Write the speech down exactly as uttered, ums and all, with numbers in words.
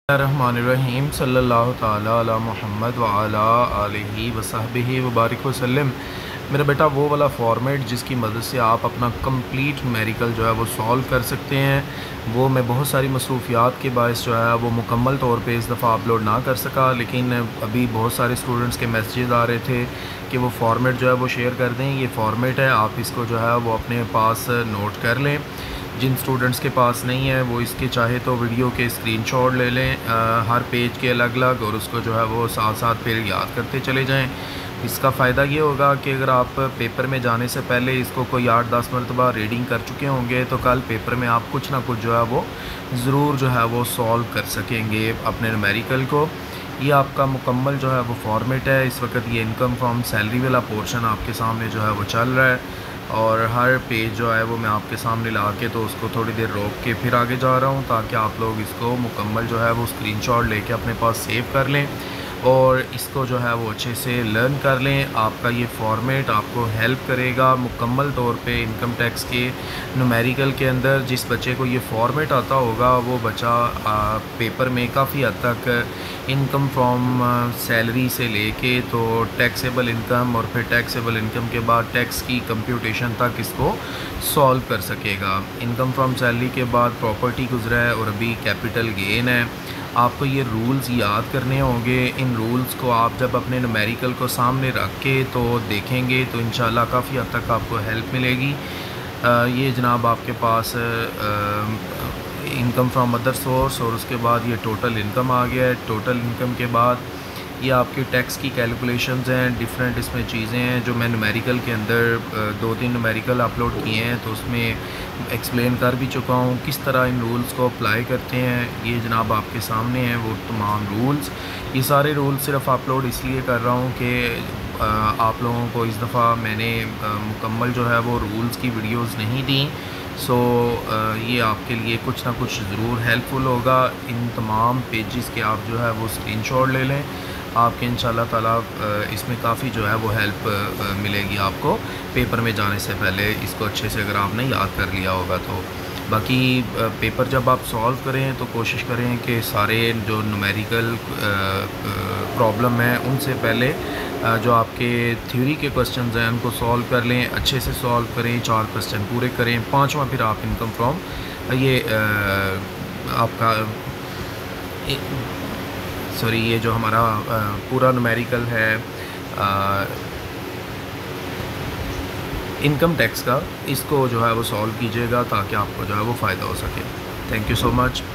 रहमानिर्रहीम सल्लल्लाहु ताला अला मुहम्मद व अला आलिहि व सहबिहि व बारिक वसल्लम। मेरा बेटा वो वाला फॉर्मेट जिसकी मदद से आप अपना कंप्लीट न्यूमेरिकल जो है वो सॉल्व कर सकते हैं, वो मैं बहुत सारी मसरूफियात के बायस जो है वो मुकम्मल तौर पे इस दफ़ा अपलोड ना कर सका। लेकिन अभी बहुत सारे स्टूडेंट्स के मैसेजेस आ रहे थे कि वो फॉर्मेट जो है वो शेयर कर दें। ये फॉर्मेट है, आप इसको जो है वो अपने पास नोट कर लें। जिन स्टूडेंट्स के पास नहीं है वो इसके चाहे तो वीडियो के स्क्रीनशॉट ले लें, आ, हर पेज के अलग अलग, और उसको जो है वो साथ साथ फिर याद करते चले जाएं। इसका फ़ायदा ये होगा कि अगर आप पेपर में जाने से पहले इसको कोई आठ दस मरतबा रीडिंग कर चुके होंगे तो कल पेपर में आप कुछ ना कुछ जो है वो ज़रूर जो है वो सॉल्व कर सकेंगे अपने न्यूमेरिकल को। ये आपका मुकम्मल जो है वो फॉर्मेट है। इस वक्त ये इनकम फ्रॉम सैलरी वाला पोर्शन आपके सामने जो है वो चल रहा है, और हर पेज जो है वो मैं आपके सामने ला के तो उसको थोड़ी देर रोक के फिर आगे जा रहा हूँ, ताकि आप लोग इसको मुकम्मल जो है वो स्क्रीनशॉट लेके अपने पास सेव कर लें और इसको जो है वो अच्छे से लर्न कर लें। आपका ये फॉर्मेट आपको हेल्प करेगा मुकम्मल तौर पे इनकम टैक्स के न्यूमेरिकल के अंदर। जिस बच्चे को ये फॉर्मेट आता होगा वो बच्चा आ, पेपर में काफ़ी हद तक इनकम फ्रॉम सैलरी से लेके तो टैक्सेबल इनकम और फिर टैक्सेबल इनकम के बाद टैक्स की कंप्यूटेशन तक इसको सॉल्व कर सकेगा। इनकम फ्रॉम सैलरी के बाद प्रॉपर्टी गुजरा है और अभी कैपिटल गेन है। आपको ये रूल्स याद करने होंगे। इन रूल्स को आप जब अपने न्यूमेरिकल को सामने रख के तो देखेंगे तो इंशाल्लाह काफ़ी हद तक आपको हेल्प मिलेगी। आ, ये जनाब आपके पास इनकम फ्रॉम अदर सोर्स, और उसके बाद ये टोटल इनकम आ गया है। टोटल इनकम के बाद ये आपके टैक्स की कैलकुलेशंस हैं, डिफरेंट इसमें चीज़ें हैं जो मैं न्यूमेरिकल के अंदर दो तीन न्यूमेरिकल अपलोड किए हैं तो उसमें एक्सप्लेन कर भी चुका हूँ किस तरह इन रूल्स को अप्लाई करते हैं। ये जनाब आपके सामने हैं वो तमाम रूल्स। ये सारे रूल्स सिर्फ अपलोड इसलिए कर रहा हूँ कि आप लोगों को इस दफ़ा मैंने मुकम्मल जो है वो रूल्स की वीडियोज़ नहीं दी। सो ये आपके लिए कुछ ना कुछ ज़रूर हेल्पफुल होगा। इन तमाम पेजेस के आप जो है वो स्क्रीनशॉट ले लें, आपके इंशाल्लाह ताला इसमें काफ़ी जो है वो हेल्प मिलेगी आपको पेपर में जाने से पहले, इसको अच्छे से अगर आपने याद कर लिया होगा तो। बाकी पेपर जब आप सॉल्व करें तो कोशिश करें कि सारे जो न्यूमेरिकल प्रॉब्लम है उनसे पहले जो आपके थ्योरी के क्वेश्चंस हैं उनको सॉल्व कर लें, अच्छे से सॉल्व करें, चार क्वेश्चन पूरे करें, पांचवा फिर आप इनकम फ्रॉम ये आपका सॉरी ये जो हमारा पूरा न्यूमेरिकल है इनकम टैक्स का, इसको जो है वो सॉल्व कीजिएगा ताकि आपको जो है वो फ़ायदा हो सके। Thank you so much.